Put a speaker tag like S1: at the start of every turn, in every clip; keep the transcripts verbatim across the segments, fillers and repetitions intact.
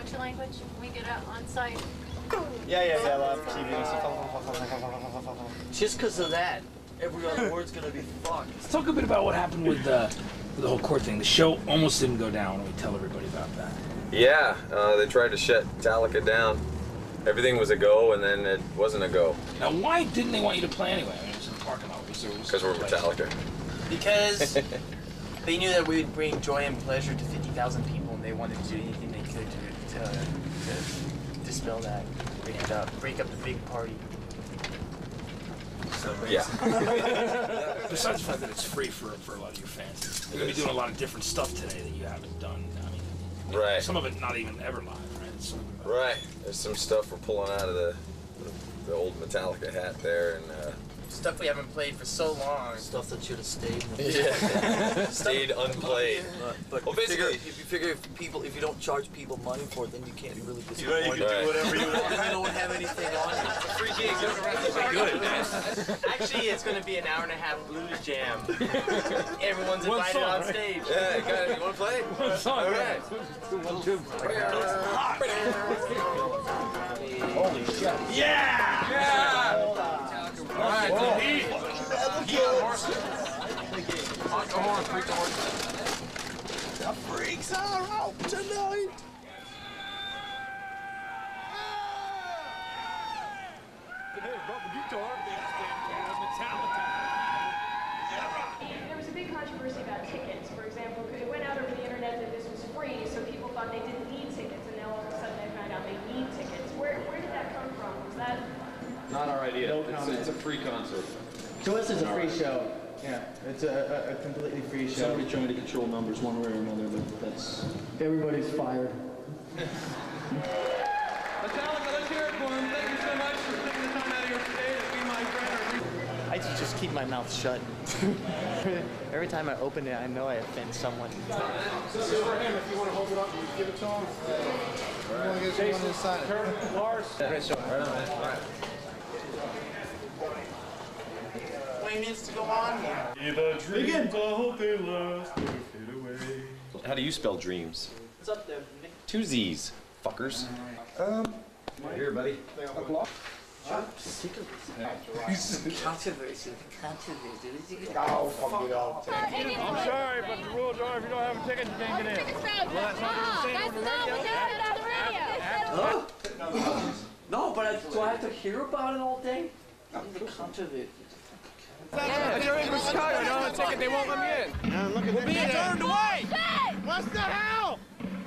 S1: your language when we get out on site?
S2: Yeah, yeah, yeah, live T V and stuff.
S3: Just because of that, every other word's gonna be fucked.
S4: Let's talk a bit about what happened with, uh, with the whole court thing. The show almost didn't go down when we tell everybody about that.
S5: Yeah, uh, they tried to shut Metallica down. Everything was a go, and then it wasn't a go.
S4: Now, why didn't they want you to play anyway? I mean, it was in the parking lot.
S5: Because we're Metallica.
S3: Because they knew that we would bring joy and pleasure to fifty thousand people, and they wanted to do anything they could to, to, to dispel that, break it up, break up the big party. So,
S5: yeah.
S4: Besides the fact that it's free for, for a lot of your fans, they're going to be doing a lot of different stuff today that you haven't done. I mean,
S5: right.
S4: Some of it not even ever live, right? It's
S5: right. There's some stuff we're pulling out of the the old Metallica hat there, and uh,
S3: stuff we haven't played for so long.
S6: Stuff that should have stayed.
S5: Yeah. Stayed unplayed.
S6: But, but
S5: well,
S6: basically,
S5: basically,
S6: if you figure if people, if you don't charge people money for it, then you can't really disappoint.
S5: You know, you can do whatever you want.
S6: You don't have anything on it.
S3: It's a free gig. Good, man. Actually, it's going to be an hour and a half blues jam. Everyone's
S4: One
S3: invited
S4: song,
S3: on
S4: right?
S3: stage.
S5: Yeah, you, got it. You want to play?
S4: One song,
S5: all right.
S4: One, two.
S2: Holy shit.
S4: Yeah!
S5: Yeah!
S4: All right,
S5: Whoa.
S4: Eat. Eat the horse. Honk the horn, freak the horse.
S6: The freaks are out tonight.
S7: There was a big controversy about tickets. For example, it went out over the internet that this was free, so people thought they didn't need tickets, and now all of a sudden they found out they need tickets. Where where did that come from? Was that?
S8: Not our idea.
S2: No
S8: it's, it's a free concert.
S2: To us, it's a free show. Yeah, it's a, a, a completely free show.
S9: Somebody trying to control numbers one way or another, but that's...
S2: Everybody's fired.
S8: Metallica, let's hear it for him. Thank you so much for taking the time out of your day to be my friend.
S3: I just keep my mouth shut. Every time I open it, I know I offend someone.
S8: This is for him. If you want to hold it up, you give it to him. All right. Jason, Kurt, Lars.
S5: Great show. Right on, man. All right.
S3: What needs to go on here?
S2: Begin.
S5: How do you spell dreams?
S3: What's up there, Nick?
S5: Two Z's, fuckers.
S2: Um,
S5: Here, buddy.
S6: Controversy. Controversy.
S2: oh, fuck it all.
S8: I'm sorry, but the rules are if you don't have a ticket, you can't get in. Well, that's not what we're saying over the radio.
S6: Oh. No, but I, do I have to hear about it all day? The controversy.
S8: If you're in for Chicago, you don't have a ticket, they won't let me in.
S2: Now look at
S8: We're being turned away. What the hell?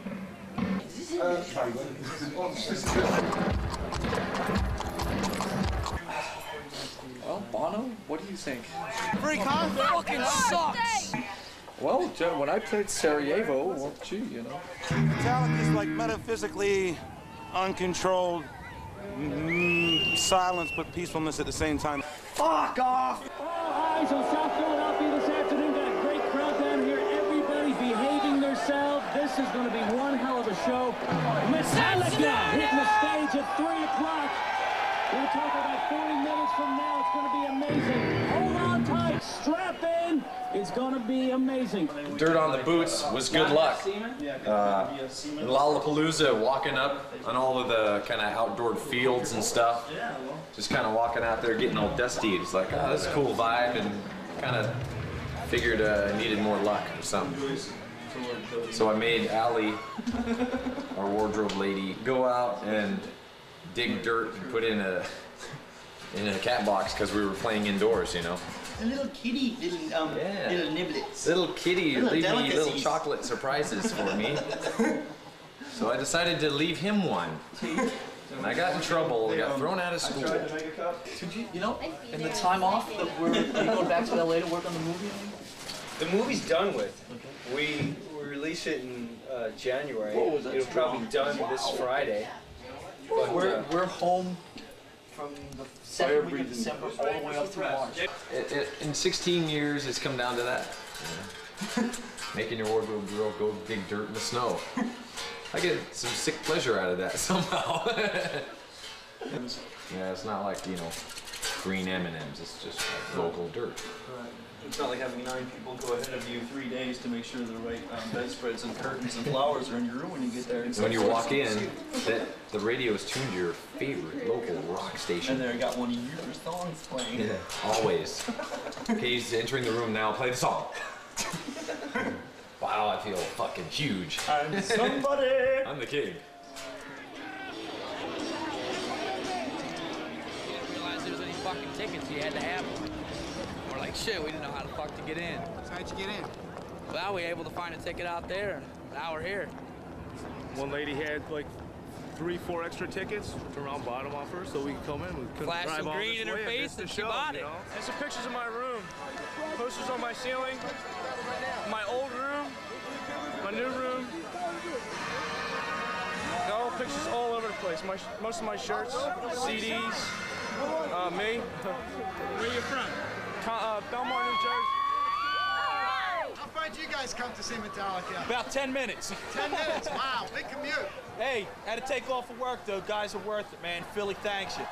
S9: Well, Bono, what do you think?
S8: Free concert.
S9: Fucking sucks. Well, when I played Sarajevo, well, gee, you know.
S10: Metallica is like metaphysically uncontrolled mm, silence but peacefulness at the same time.
S9: Fuck off!
S11: All eyes on South Philadelphia this afternoon. Got a great crowd down here. Everybody behaving themselves. This is going to be one hell of a show. Metallica hitting the stage at three o'clock. We're talking about forty minutes from now. It's going to be amazing. Hold on tight. Strap in. It's going to be amazing.
S5: Dirt on the boots was good luck. Uh, in Lollapalooza, walking up on all of the kind of outdoor fields and stuff. Just kind of walking out there, getting all dusty. It's like, oh, this is a cool vibe, and kind of figured I uh, needed more luck or something. So I made Allie, our wardrobe lady, go out and dig dirt and put in a in a cat box because we were playing indoors, you know.
S6: A little kitty, little um,
S5: Yeah.
S6: little niblets.
S5: Little kitty,
S6: Little
S5: leave me little
S6: delicacies.
S5: chocolate surprises for me. So I decided to leave him one. And I got in trouble, I got thrown out of school.
S6: Did you, you know, in the time off, that we're, are you going back to L A to work on the movie?
S12: The movie's done with. We, we release it in uh, January.
S6: What was that?
S12: It'll probably be done this Friday. But,
S6: we're,
S12: uh,
S6: we're home from the second week of December all the way up through March.
S5: It, it, in sixteen years, it's come down to that. You know? Making your wardrobe girl go dig dirt in the snow. I get some sick pleasure out of that somehow. Yeah, it's not like, you know, green M and M's. It's just like local dirt.
S6: Right. It's not like having nine people go ahead of you three days to make sure the right um, bedspreads and curtains and flowers are in your room when you get there.
S5: When you walk in, that the radio is tuned to your favorite local rock station.
S6: And there, I got one of your songs playing.
S5: Yeah, always. Okay, he's entering the room now. Play the song. Wow, I feel fucking huge.
S6: I'm somebody.
S5: I'm the king.
S13: Realize there was any fucking tickets, you had to have them. We're like, shit, we didn't know how the fuck to get in.
S8: So how'd you get in?
S13: Well, we were able to find a ticket out there, and now we're here.
S14: One lady had like three, four extra tickets to round bottom off her, so we could come in. We couldn't
S13: Flash
S14: drive
S13: some
S14: all
S13: green
S14: this
S13: in her
S14: way
S13: face
S14: miss the
S13: and she
S14: show,
S13: bought
S14: you
S13: it.
S14: know?
S15: There's some pictures of my room, posters on my ceiling, my old room, my new room. All pictures all over the place. My most of my shirts, C Ds, uh, me. Where you from? Uh, Belmar, New Jersey.
S8: How far did you guys come to see Metallica?
S15: About ten minutes.
S8: Ten minutes, wow, big commute.
S15: Hey, had to take off of work though. Guys are worth it, man. Philly thanks you.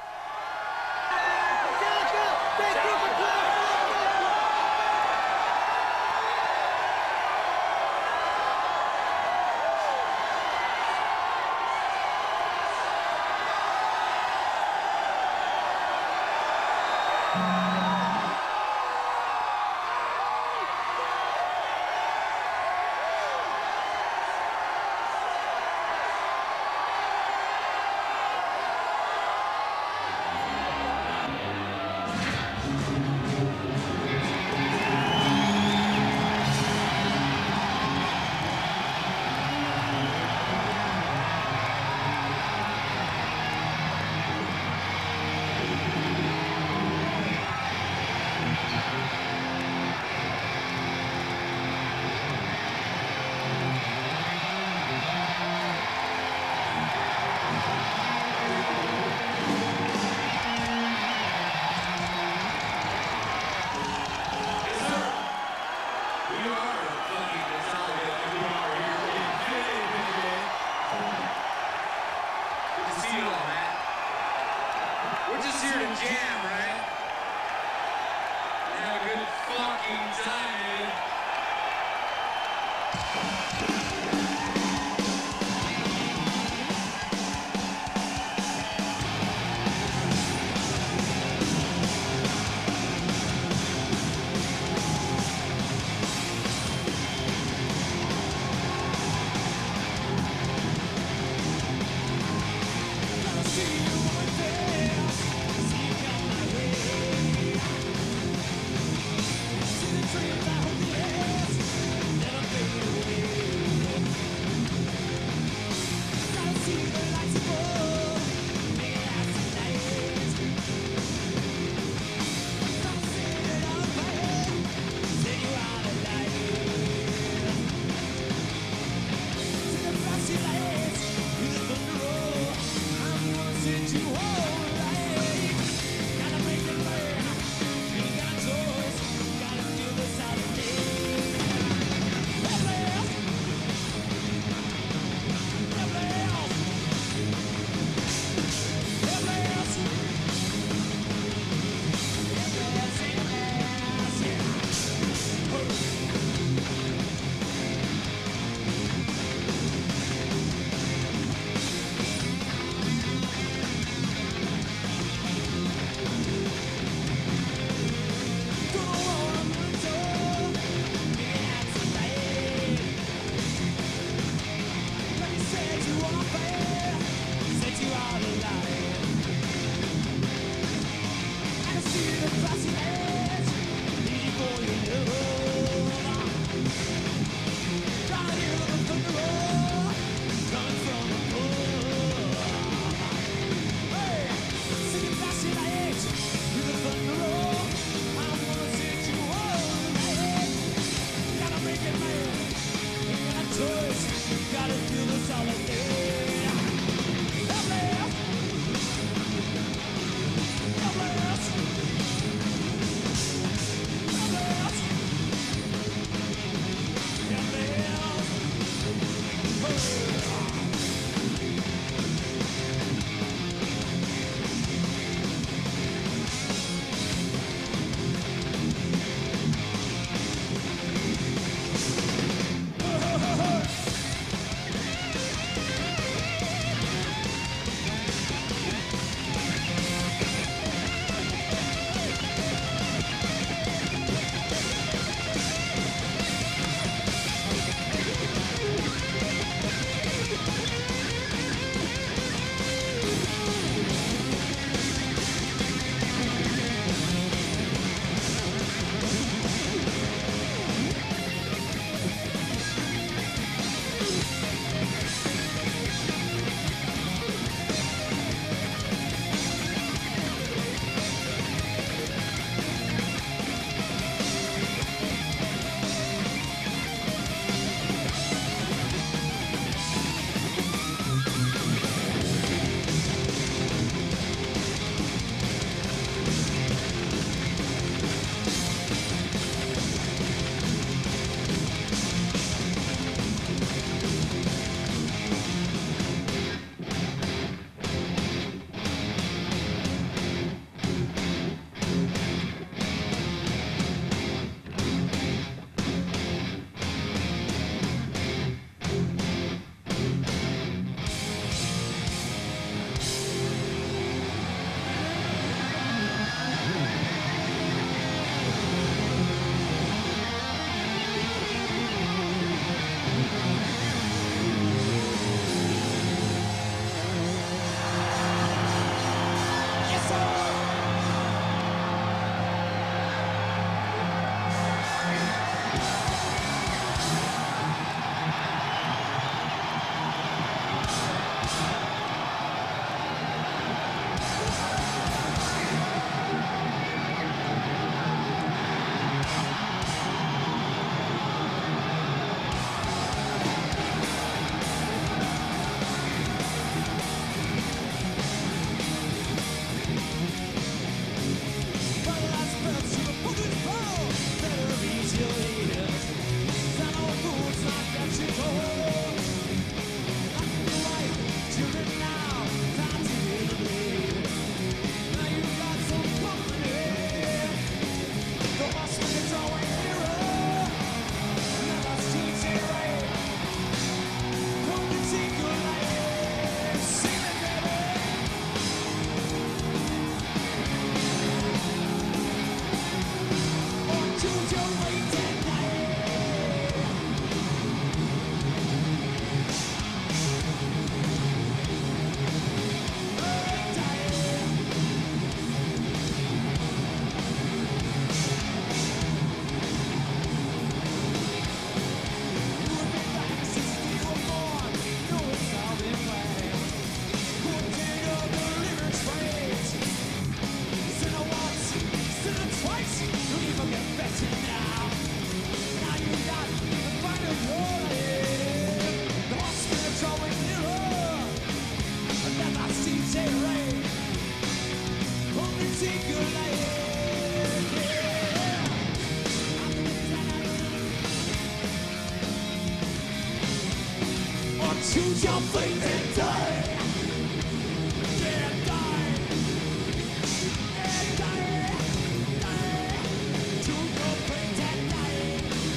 S11: Choose your fate and die. Yeah, die. Yeah, die. Die. Choose your fate and die.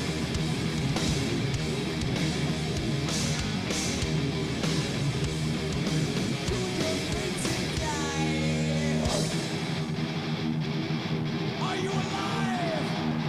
S11: Choose your fate and die. Are you alive?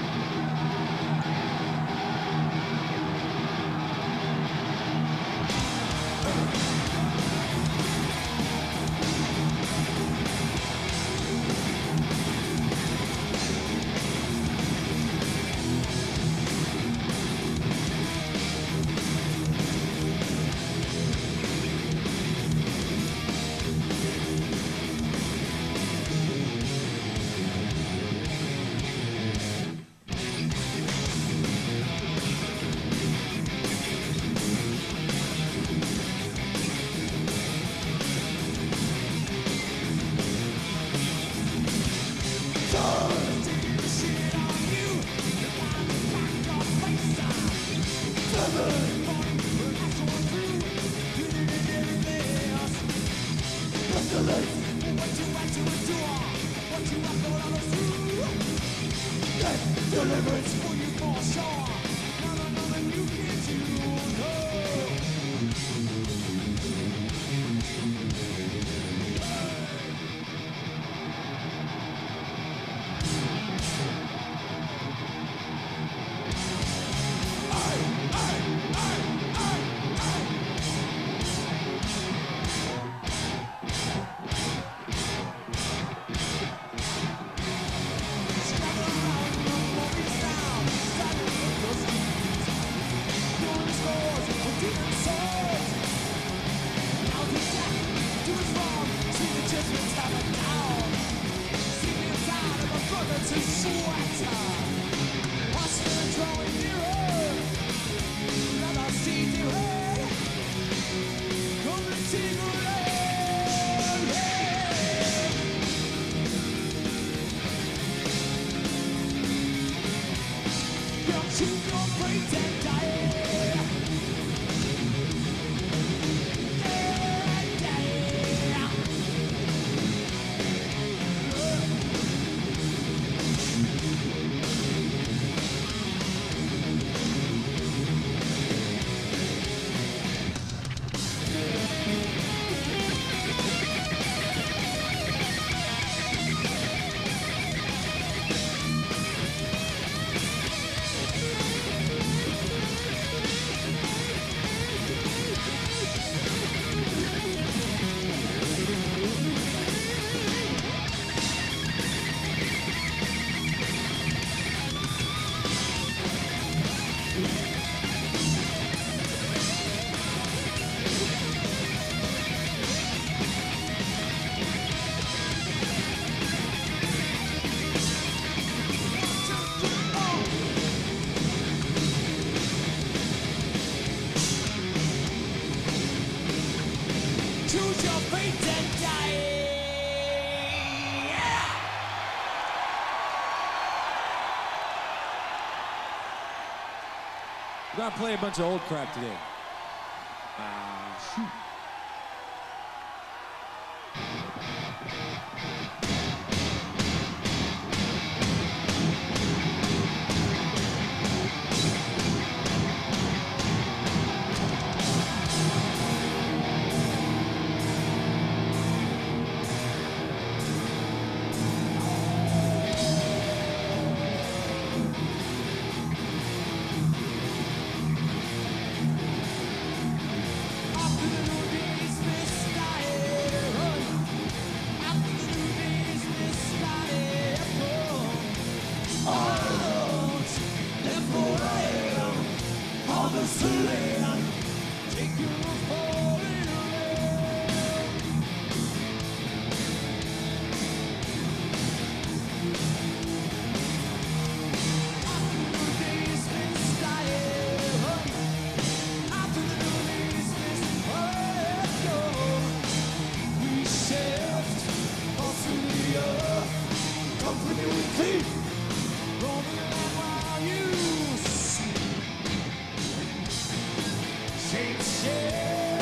S11: Deliverance for you for sure. No, no, no, no, you can't do no. Choose your fate and die. Yeah!
S16: We're gonna play a bunch of old crap today. Uh, shoot.
S11: Shake, shake.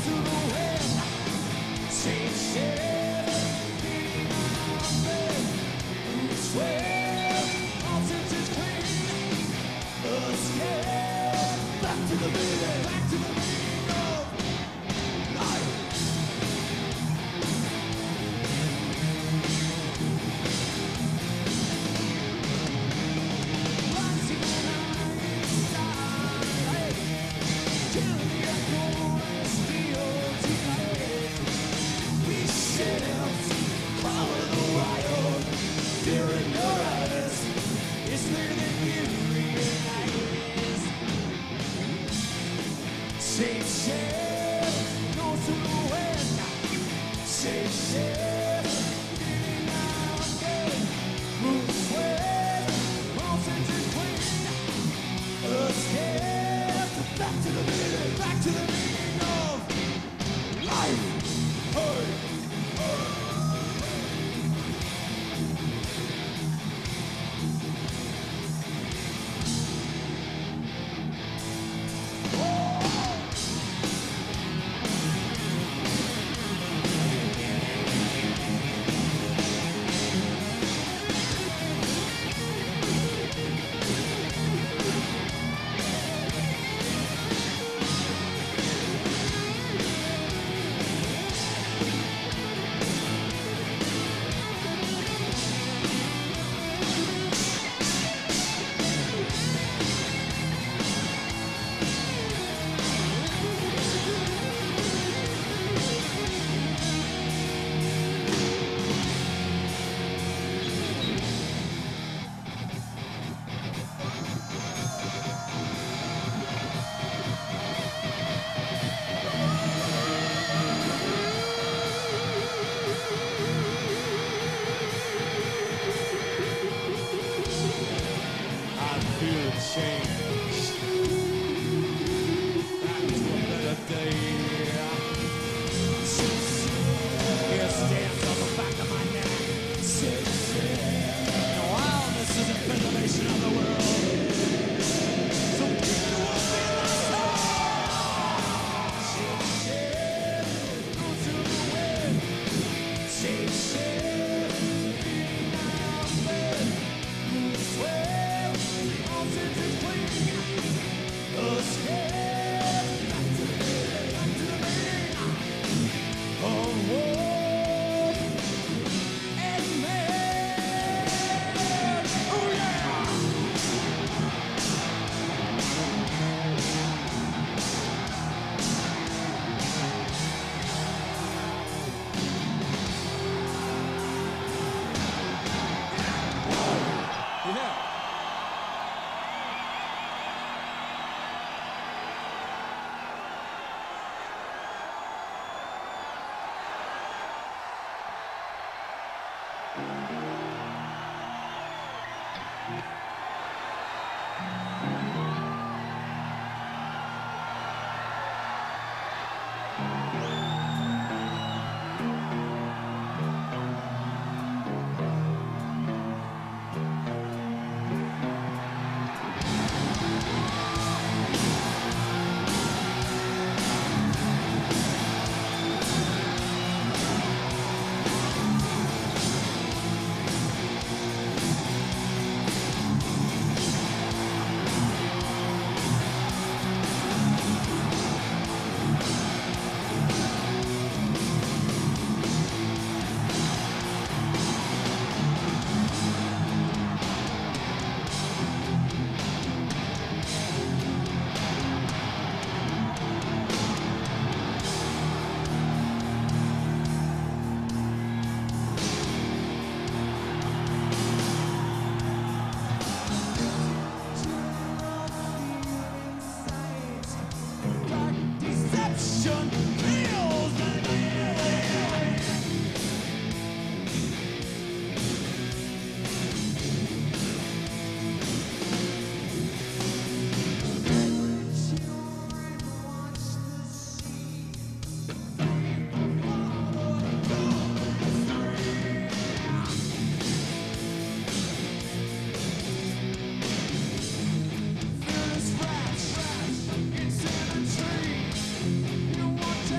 S17: want to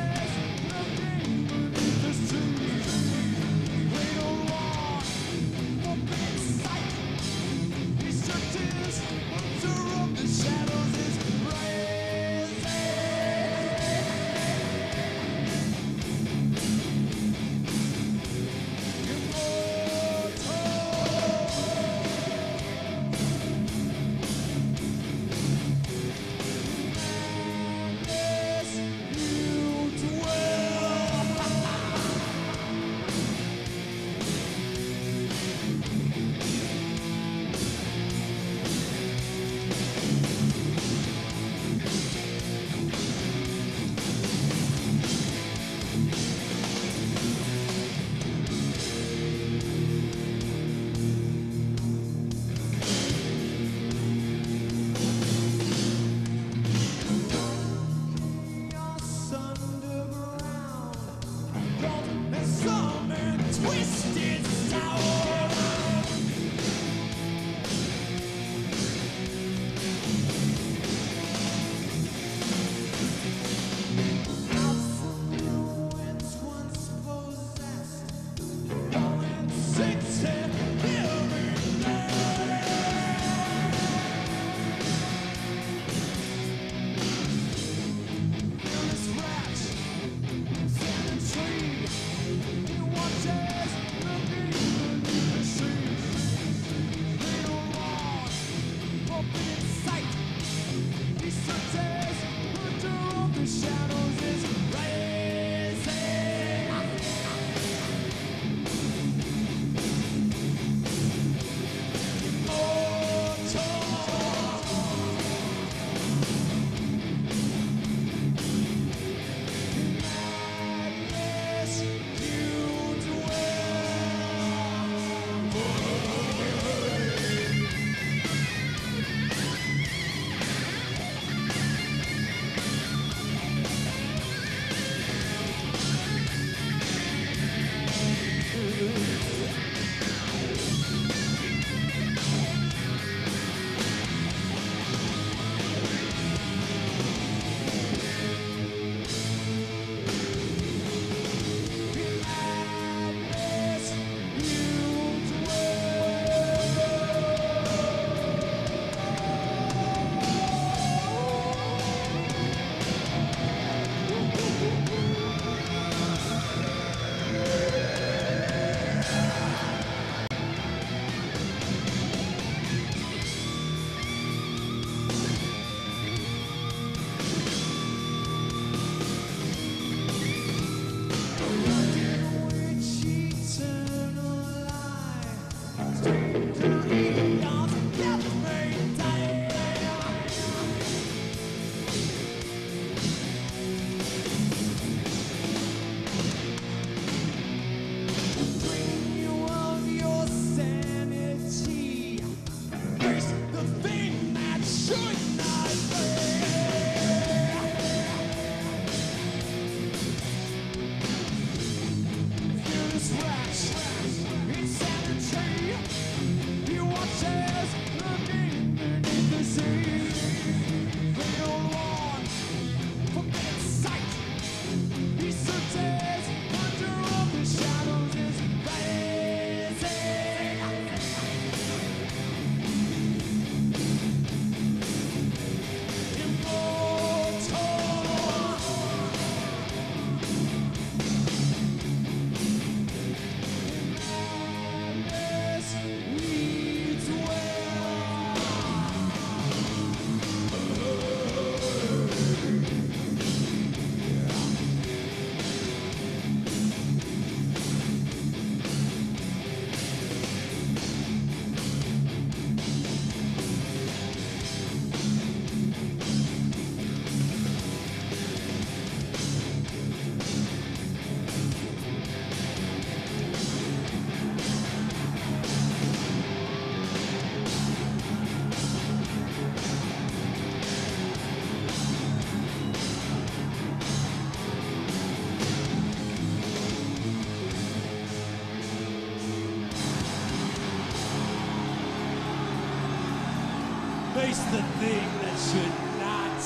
S11: Face the thing that should not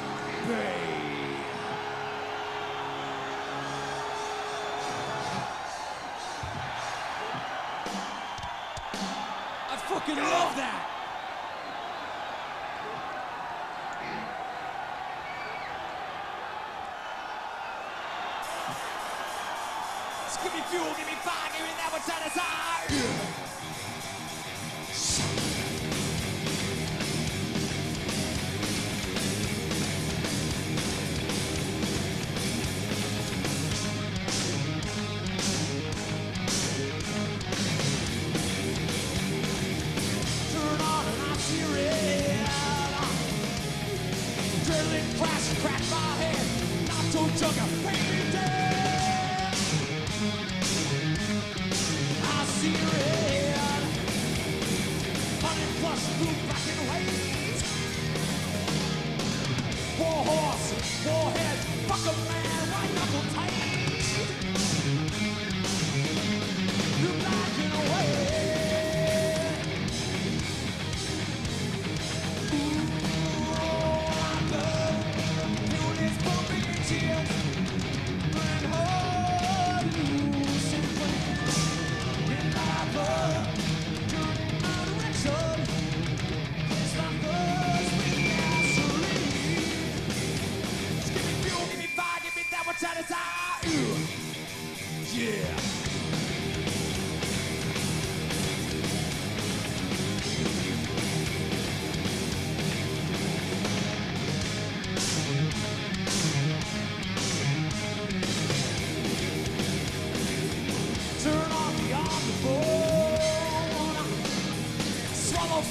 S11: be. I fucking love that. Just give me fuel, give me fire, give me that much I desire. Crack my head, not to jug a pain dead. I see red, honey plus blue, black and white. War horse, warhead, fuck a man, white knuckle tight. You're black and white. Yeah.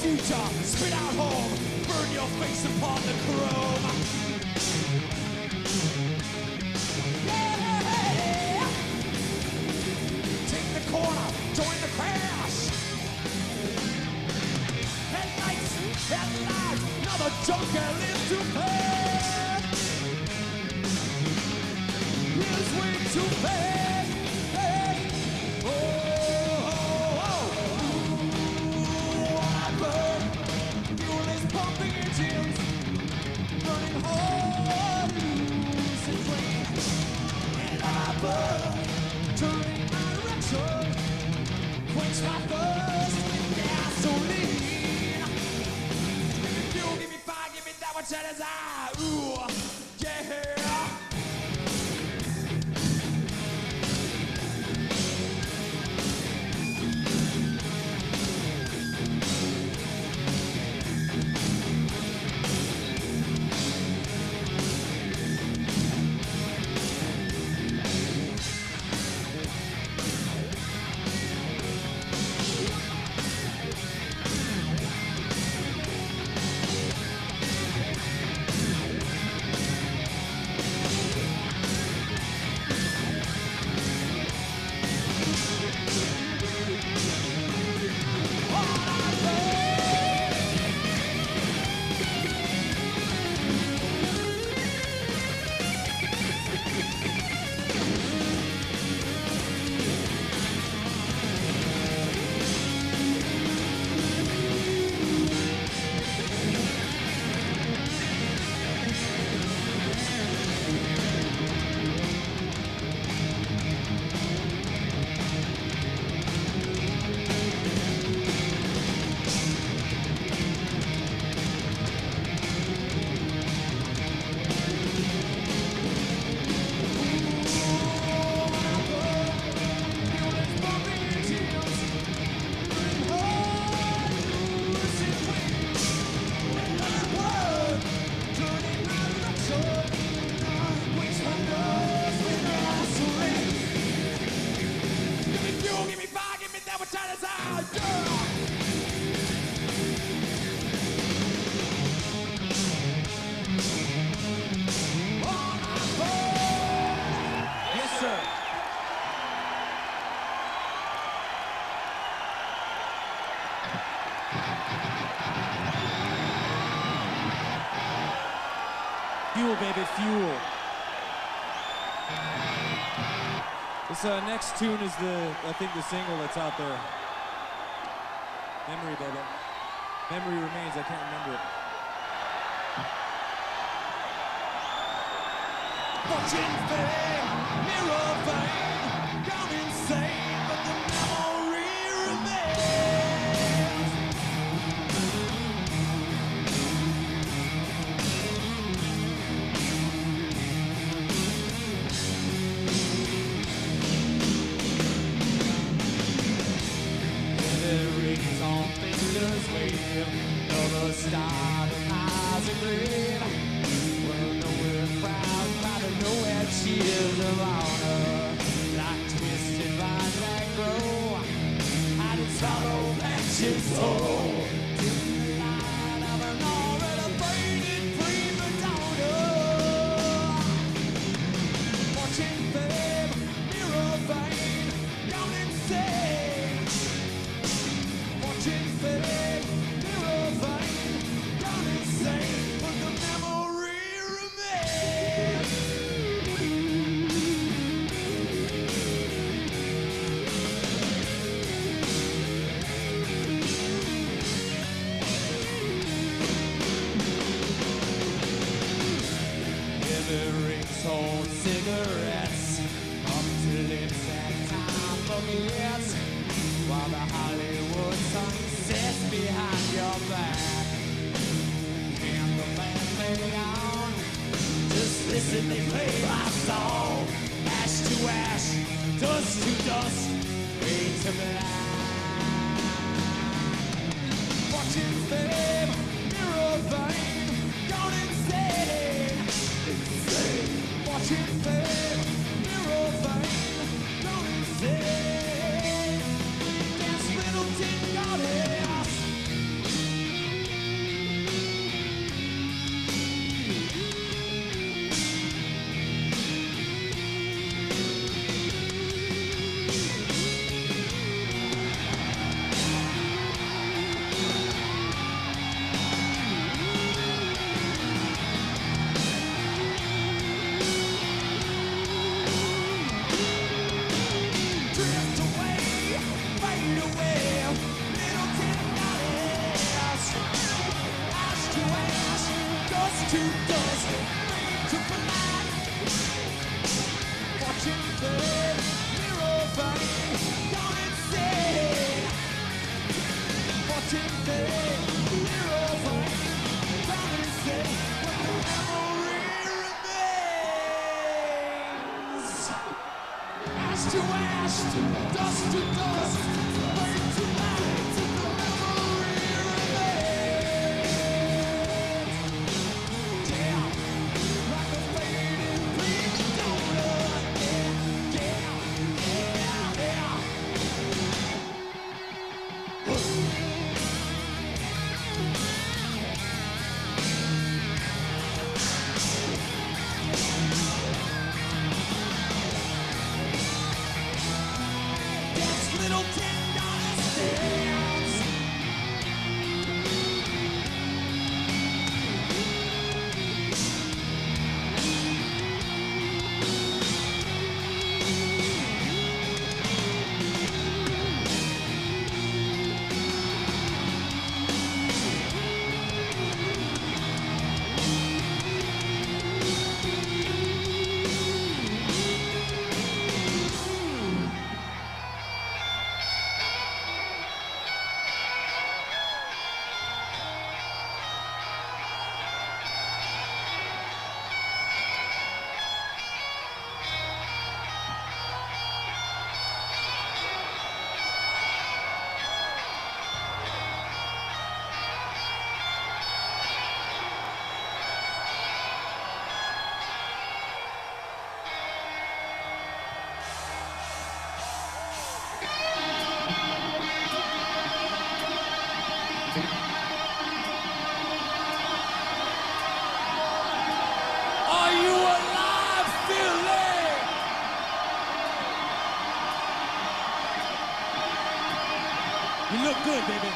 S17: future, spit out home, burn your face upon the chrome. Yeah! Take the corner, join the crash. Headlights, headlights, another junker lives to pay. Here's way too bad. Hey. Oh, oh, oh. Ooh, I burn. Fuel is pumping engines, burning hard, losing weight. And I burn, turning my direction, quench my thirst with gasoline. Give me fuel, give me fire, give me that which I desire. Ooh, yeah.
S16: Fuel, baby, fuel. This uh, next tune is the, I think, the single that's out there. Memory, baby. Memory Remains, I can't remember it.
S17: Watching fame, mirror vein, gone insane, but the memory remains. The rings on fingers wave, another star that eyes are green. Well, nowhere proud, proud of nowhere cheers of honor. Like twisted vines that grow, I did swallow matches soul. To the light of an already faded prima donna. Watching fame, mirror vein, gone insane. Watching fame, mirror vein, gone insane. But the memory remains. Every rings hold cigarettes up to lips at time for minutes, while the Hollywood sun sets behind your back. And the band play on, just listen, they play my song. Ash to ash, dust to dust, fade to black. Watching fame, mirror vein, gone insane. Insane. Watching fame, mirror vein, gone insane. Dance Middleton goddess, Ash to ash, dust to dust, light to light, the memory remains. Yeah, like a fading pink donut. Yeah, yeah, yeah, dance, little ten dollars dance. Are you alive, Philly?
S16: You look good, baby.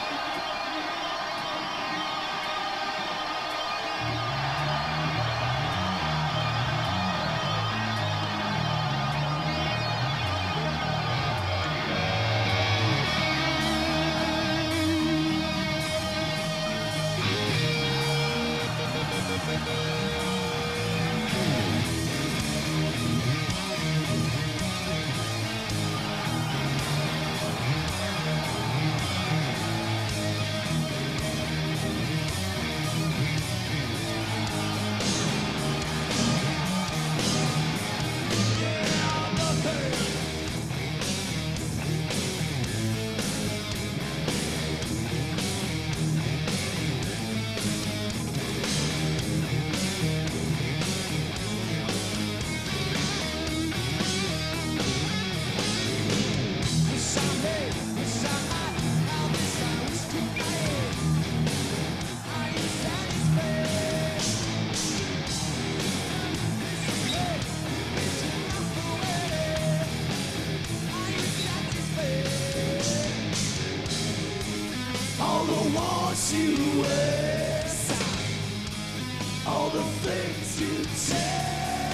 S17: All the wars you wear, all the things you take.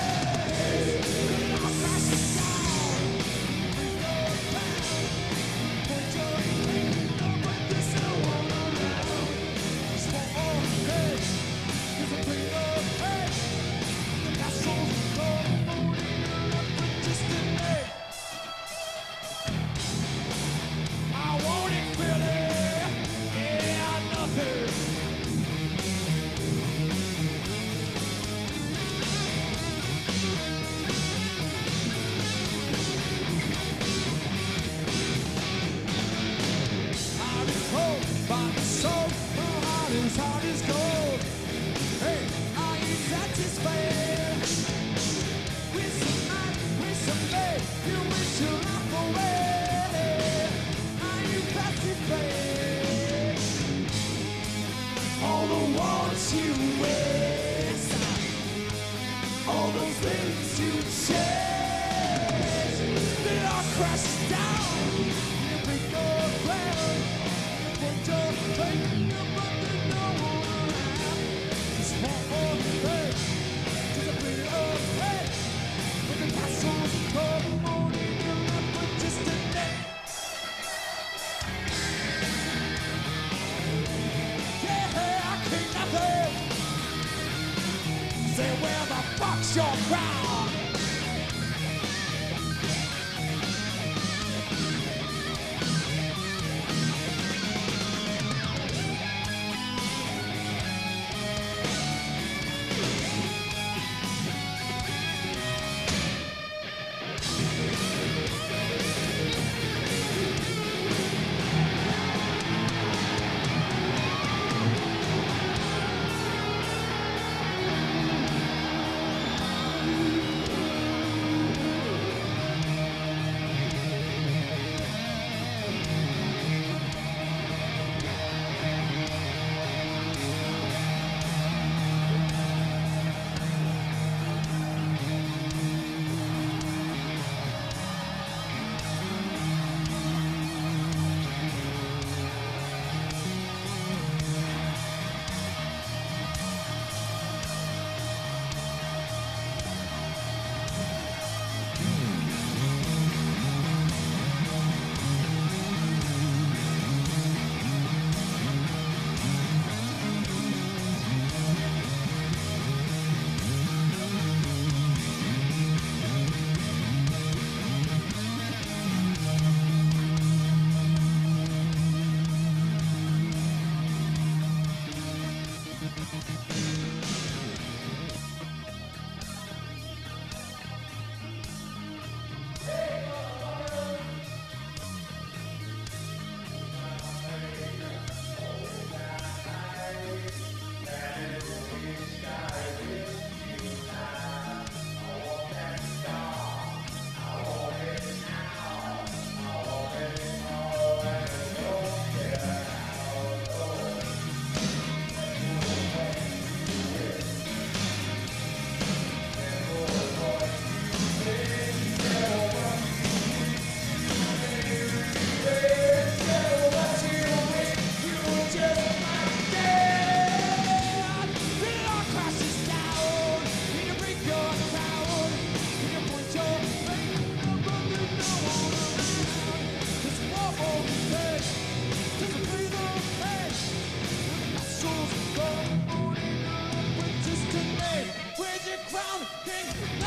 S17: I want it, Billy. Yeah, nothing. Heart is cold, body soul, my heart is hard as gold. Hey, are you satisfied? With some night, with some day, you wish your life away. Are you pacified? All the wars you wear, all the things you chase, they all crash down. You think you're clever, you think you're fake, but they know just one more thing, just a bit of hate. But the castles come morning, you're not but just a day. Yeah, I can't nothing. Say where the fuck's your crowd?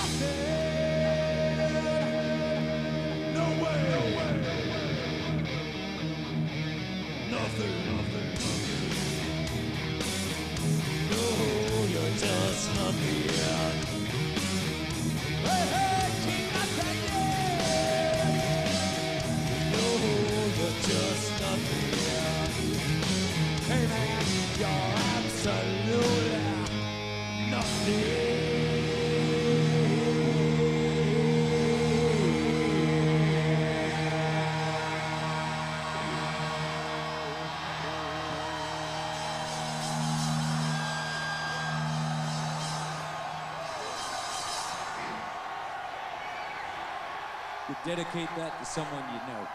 S17: No way, no way. Nothing, nothing, nothing. No, you're just nothing. Hey, hey, keep my no, you're just nothing. Hey man, you're absolutely nothing.
S16: You dedicate that to someone you know.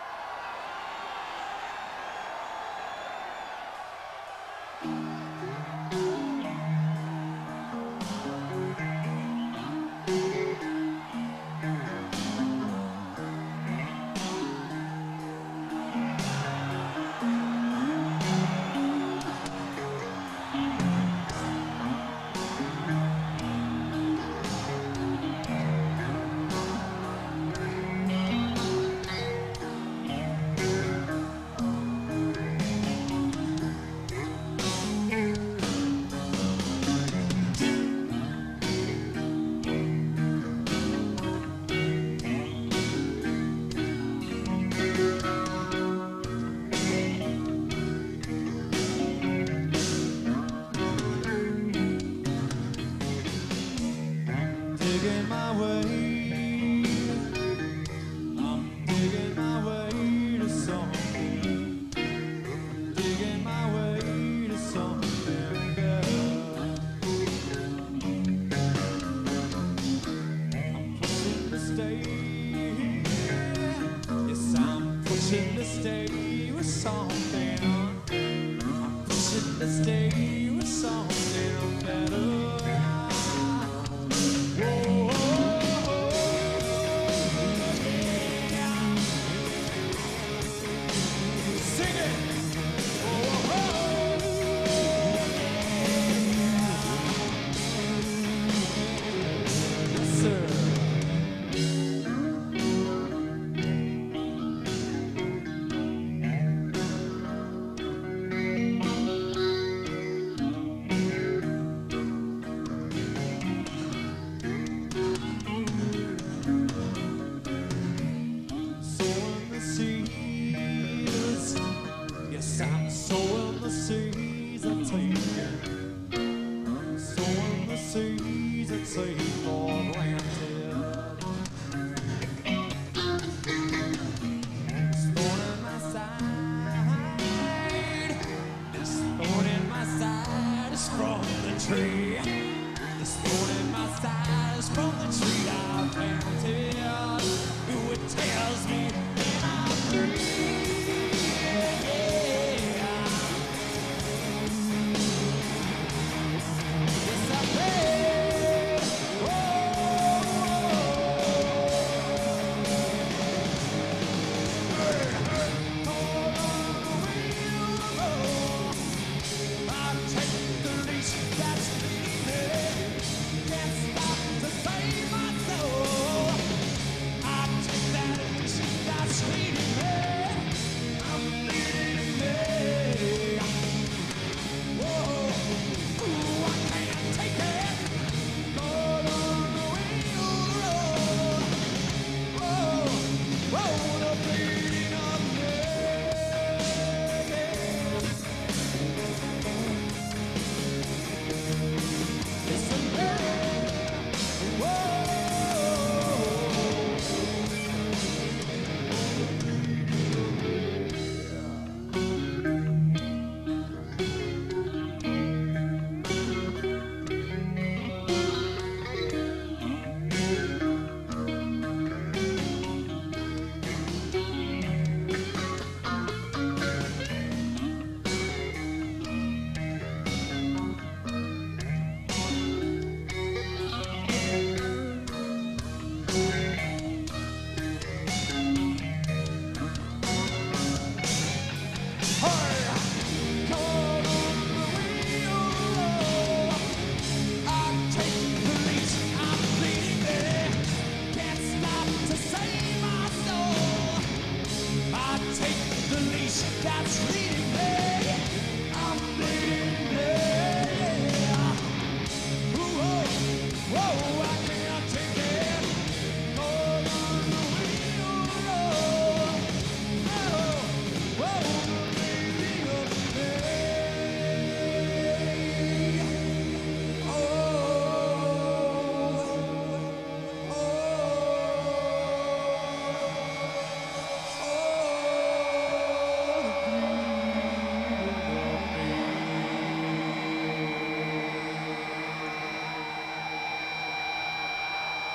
S17: Digging my way, I'm digging my way to something. I'm digging my way to something better. I'm pushing to stay, yes, I'm pushing to stay with something. I'm pushing to stay with something better.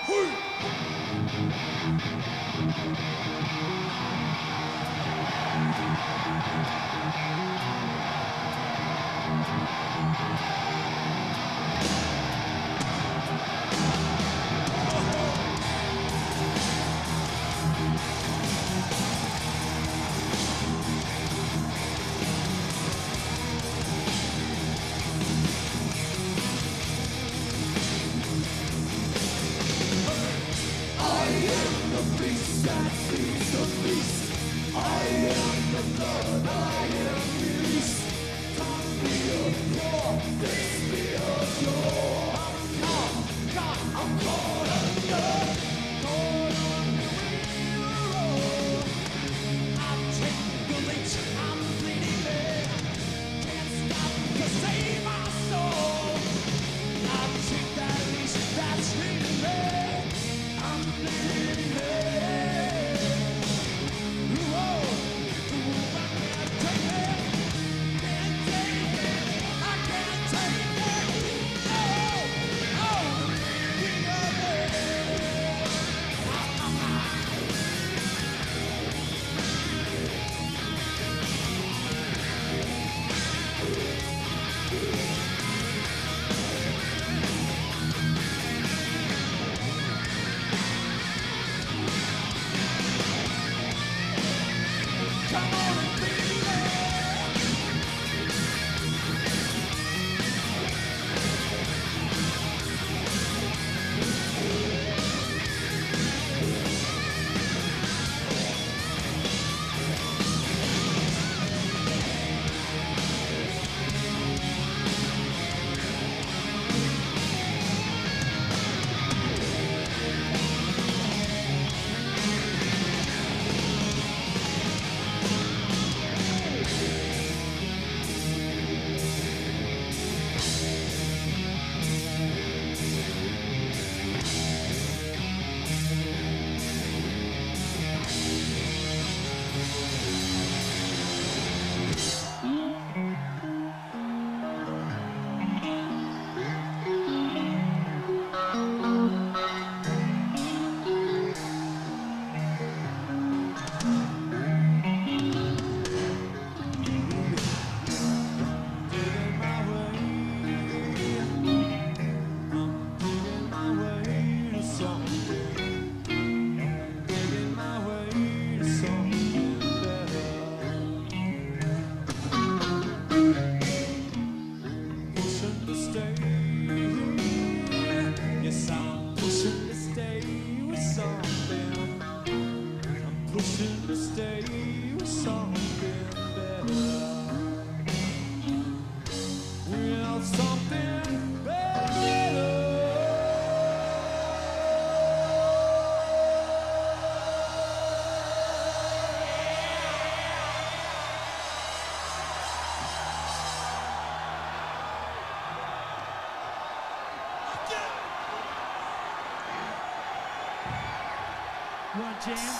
S11: You want to jam?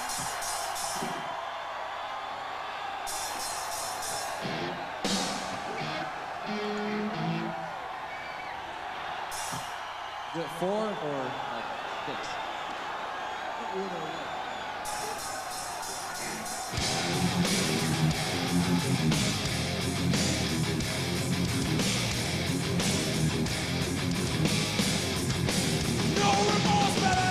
S16: Is it four or like six?
S17: No remorse, baby!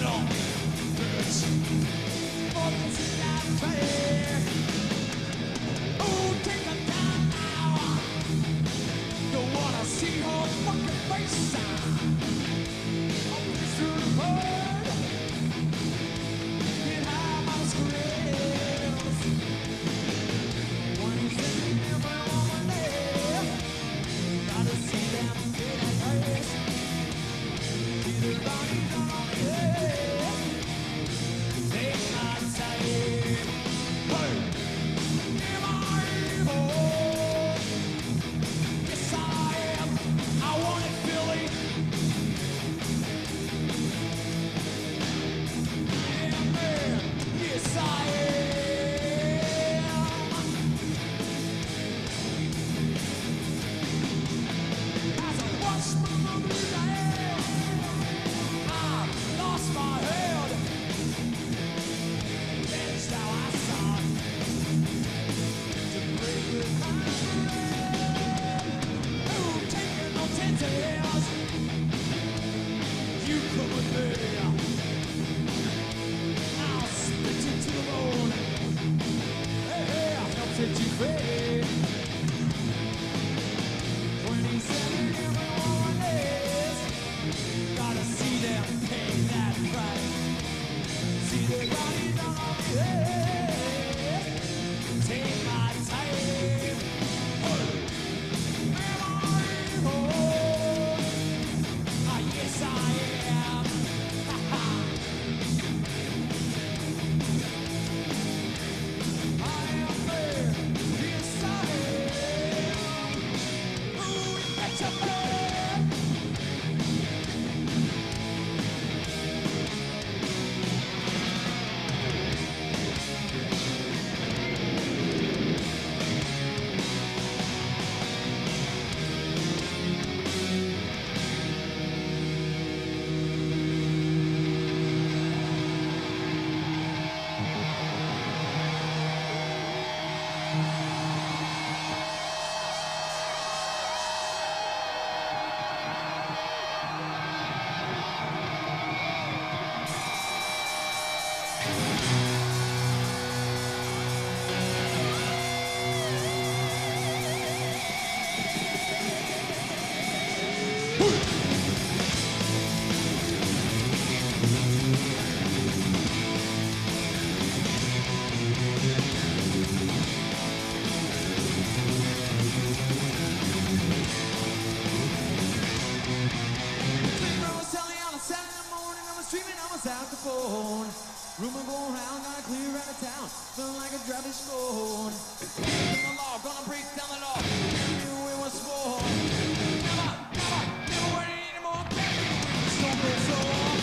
S17: Rumor going round, gonna clear out of town, feeling like a driving stone. The law, gonna break down the law. Knew it was for. Never, never, never wait anymore. Stone Cold Soul,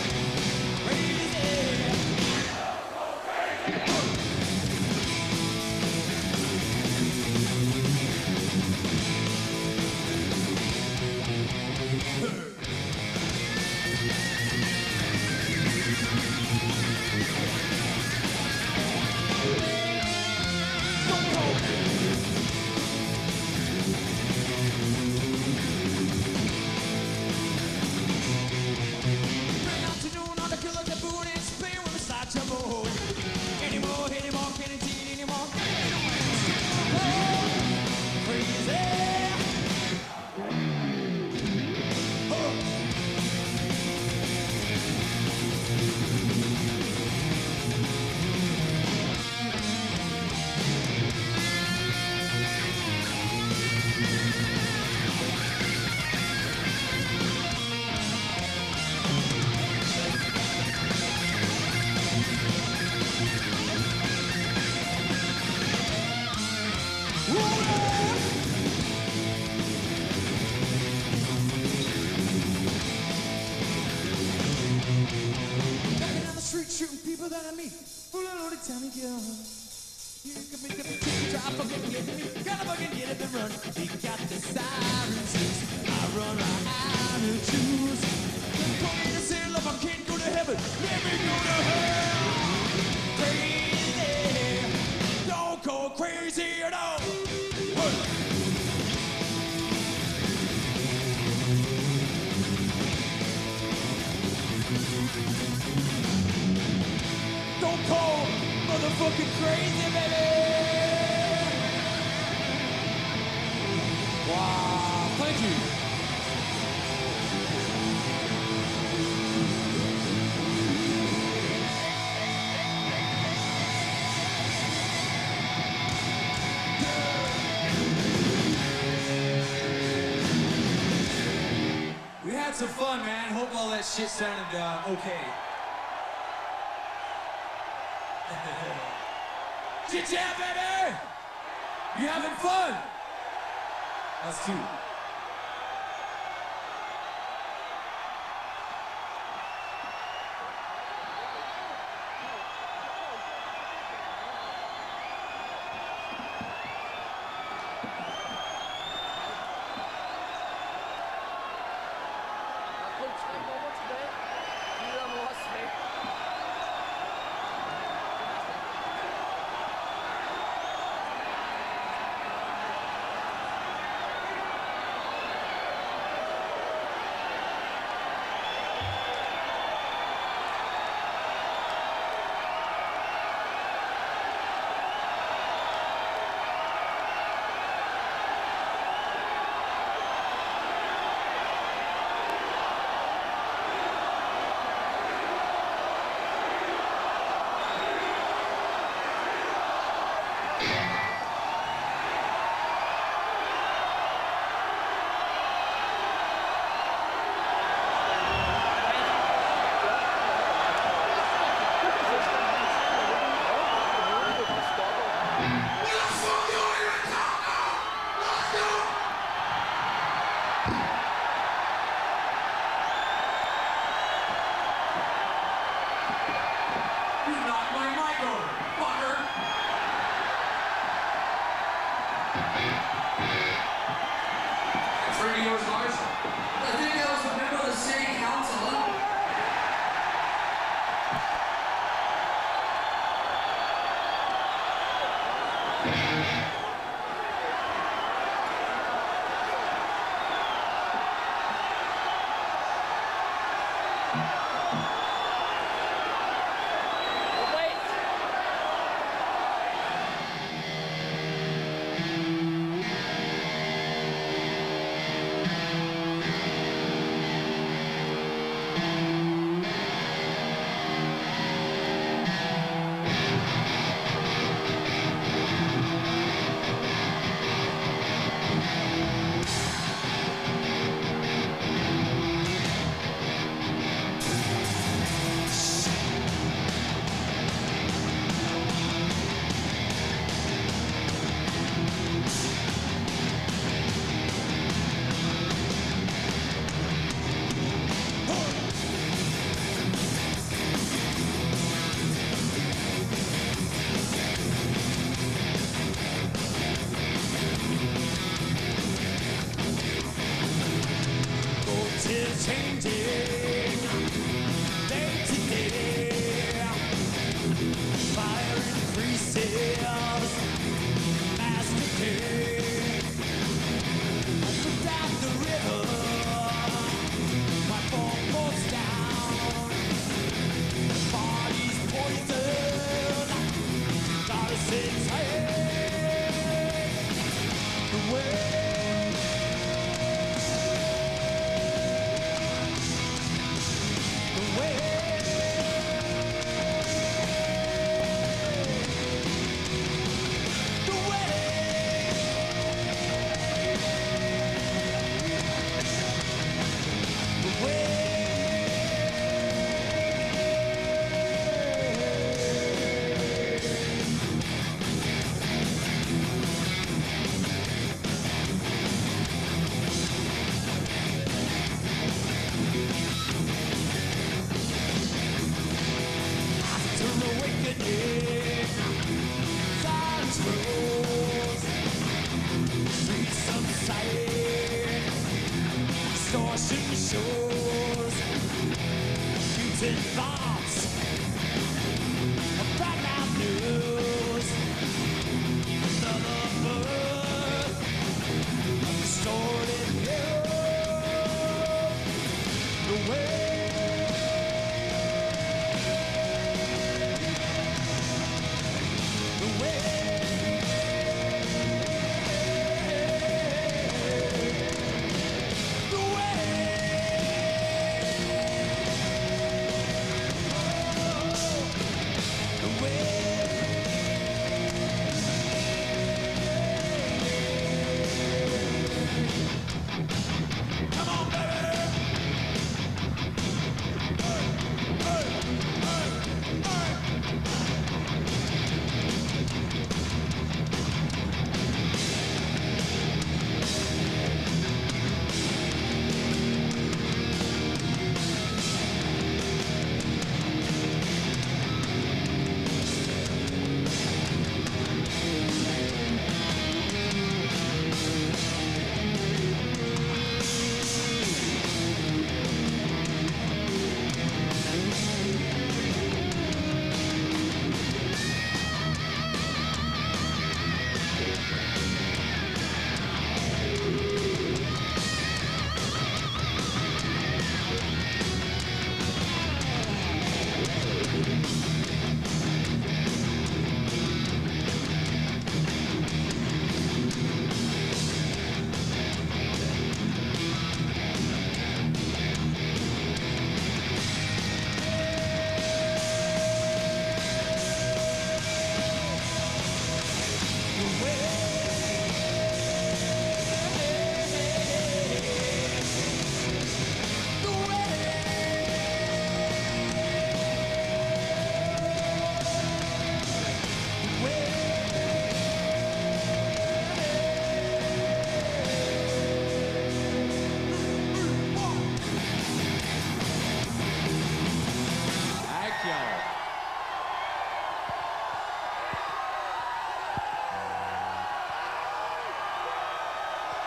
S17: crazy. Shooting people that I meet, full of loaded Tommy gun. You can make up a ticket, try fucking get me, gotta fucking get up and run. He got the sirens, I run out of choose. The point is saying, love, I can't go to heaven, let me go to hell. Crazy, don't go crazy at all. Hey. stone cold, motherfucking crazy, baby. Wow, thank you. We had some fun, man. Hope all that shit sounded uh, okay. Shit, yeah, baby! You having fun? Us too.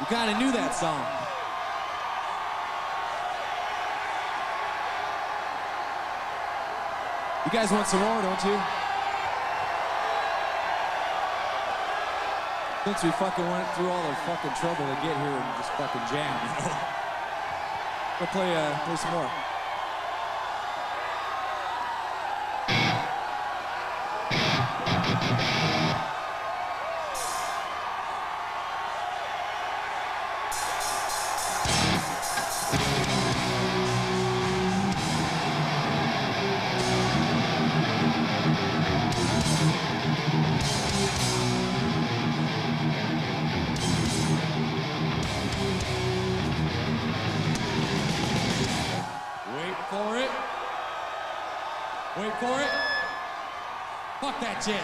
S16: kind of knew that song. You guys want some more, don't you? Since we fucking went through all the fucking trouble to get here and just fucking jam, you know? We'll play, uh, play some more. Wait for it. Fuck that shit.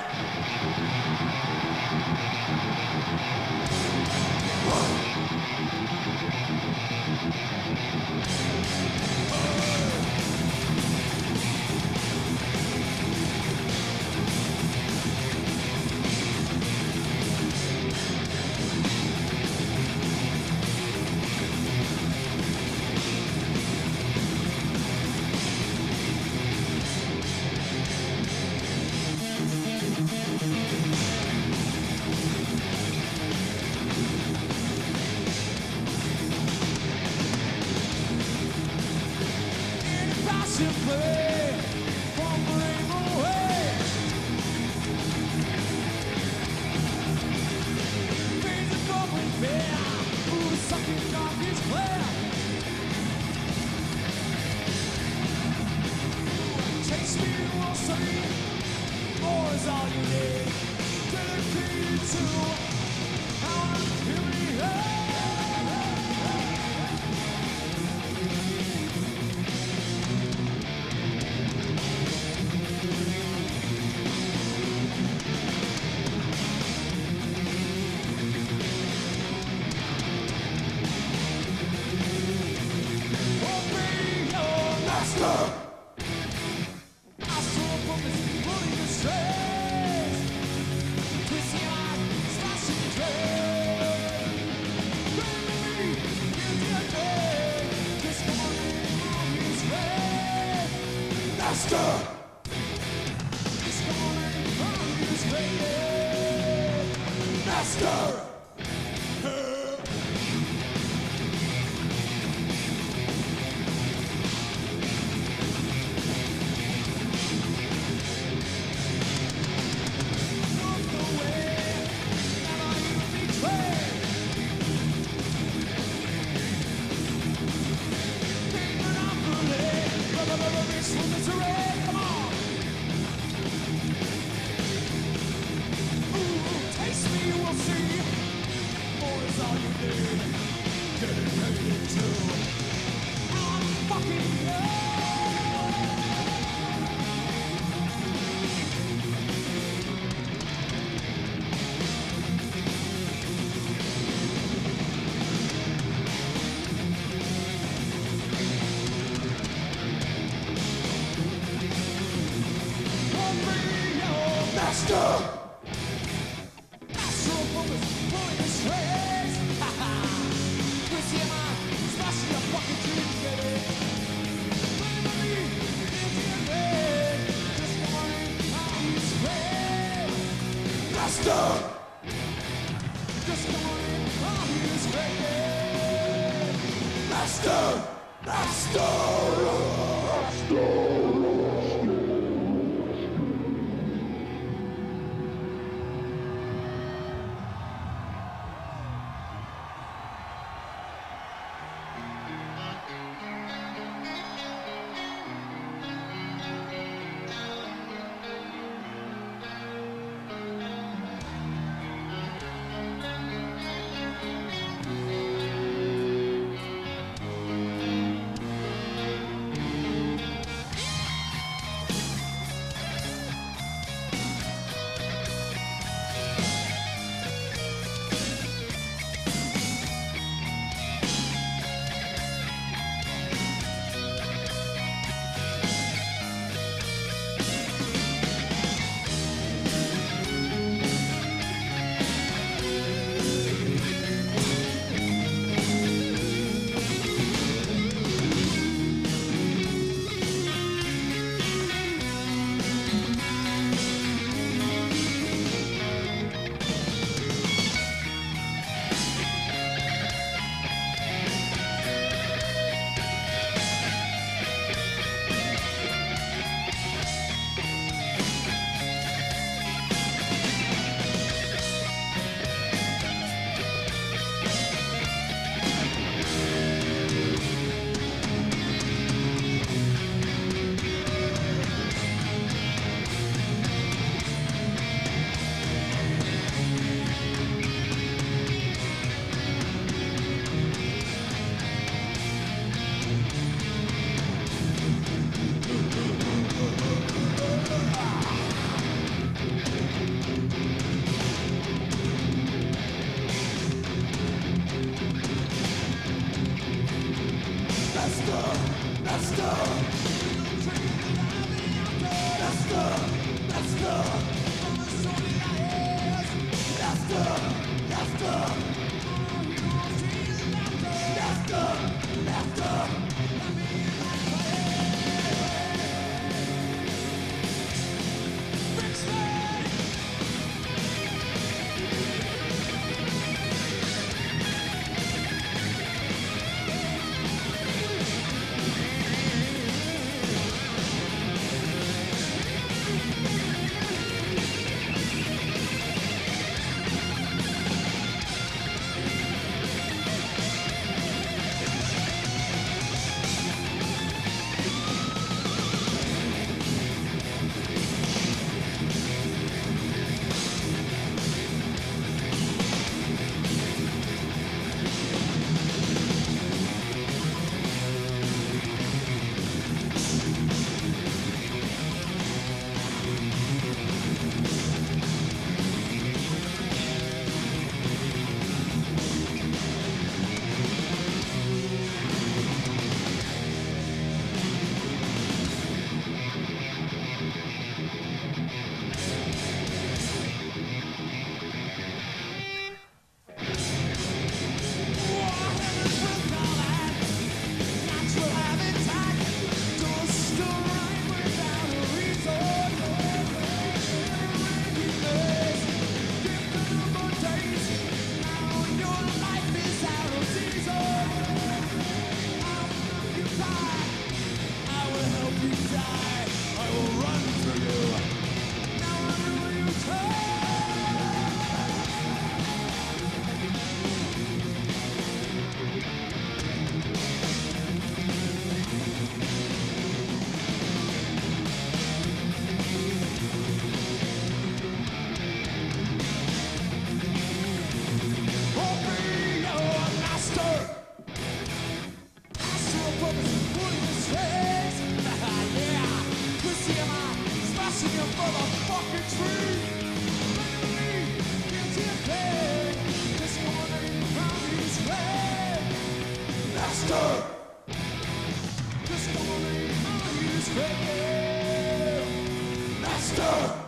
S17: Master!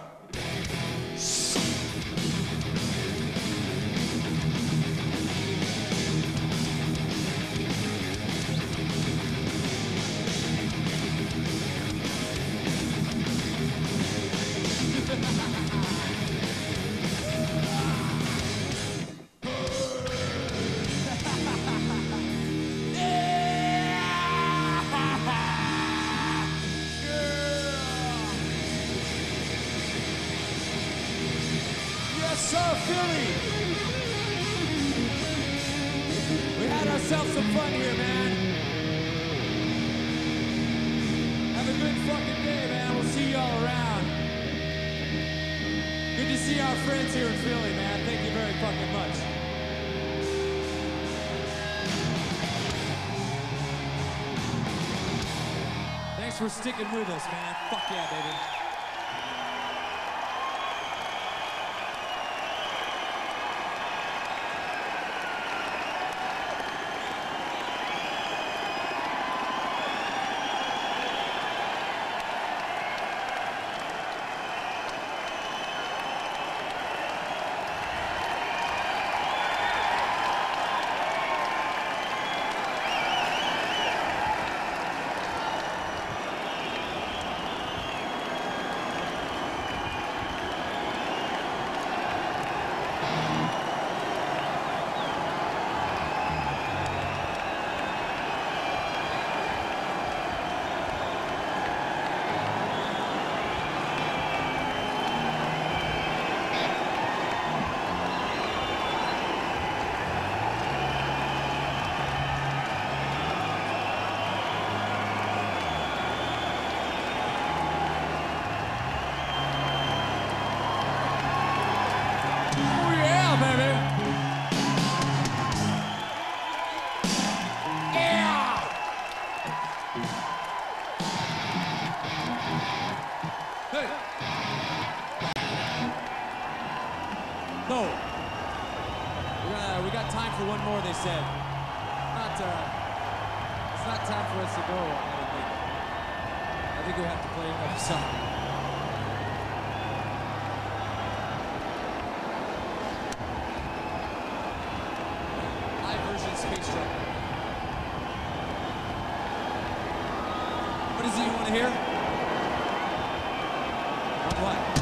S17: Yes, sir, Philly! We had ourselves some fun here, man. Have a good fucking day, man. We'll see y'all around. Good to see our friends here in Philly, man. Thank you very fucking much. Thanks for sticking with us, man. Fuck yeah, baby. No. We're gonna, we got time for one more, they said. Not, uh, it's not time for us to go, I don't think. I think we'll have to play another song. Live version Space Trucker. What is it you want to hear? On what?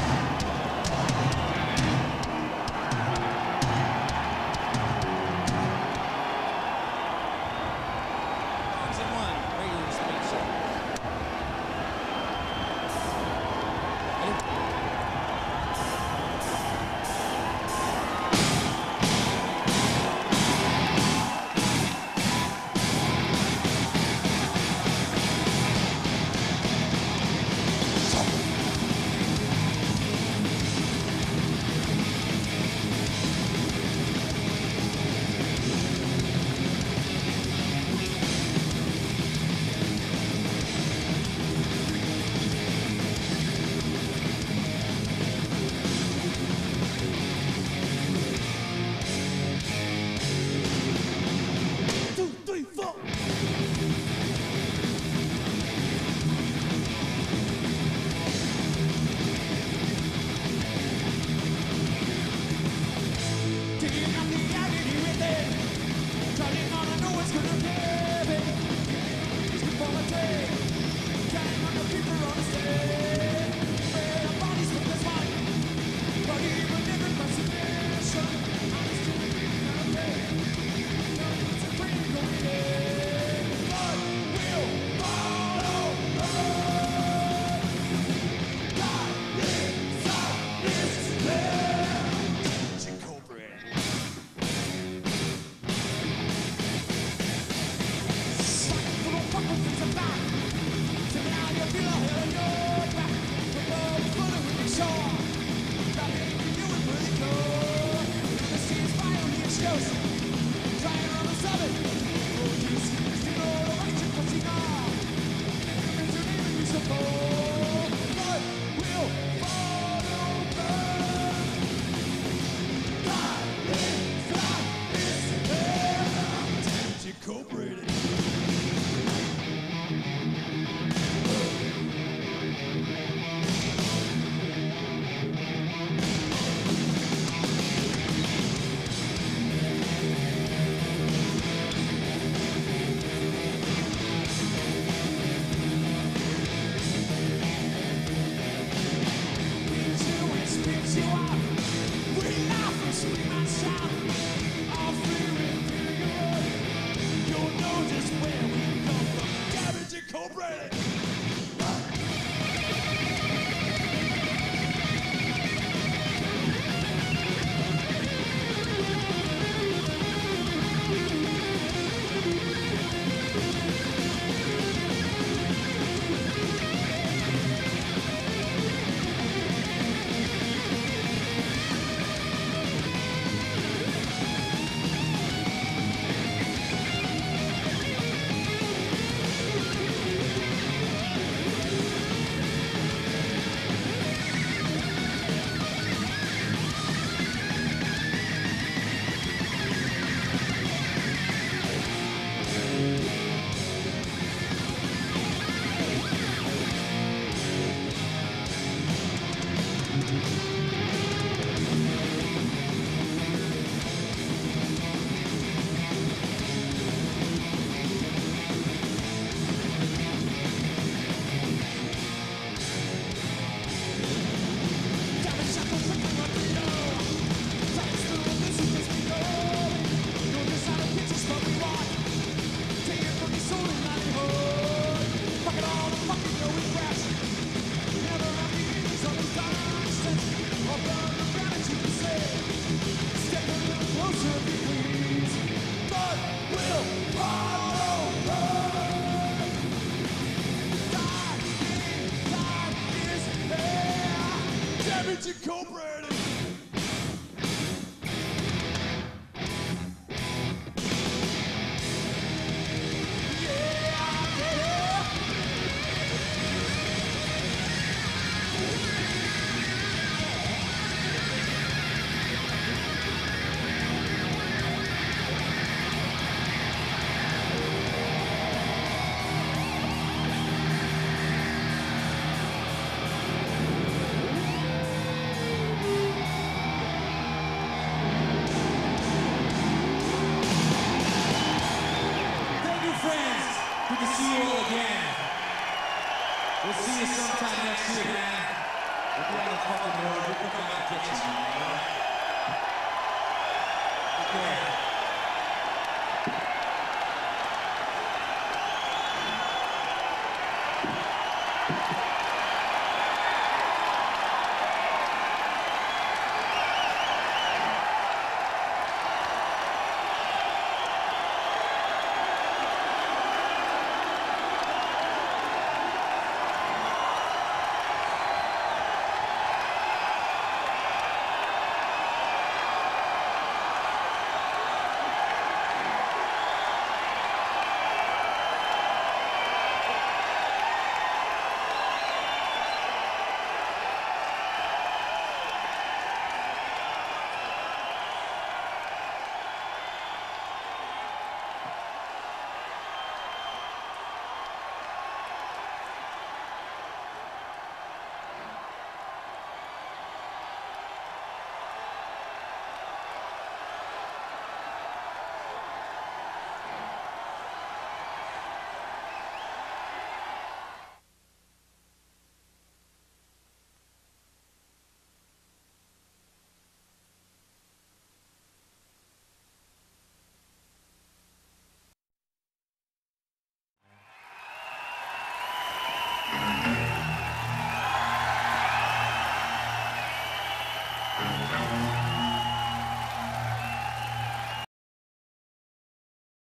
S17: Attention, Cobra!
S16: Good to see you all again. We'll see you sometime next year, man. We'll be on the fucking road. We'll come out and get you, man. Okay.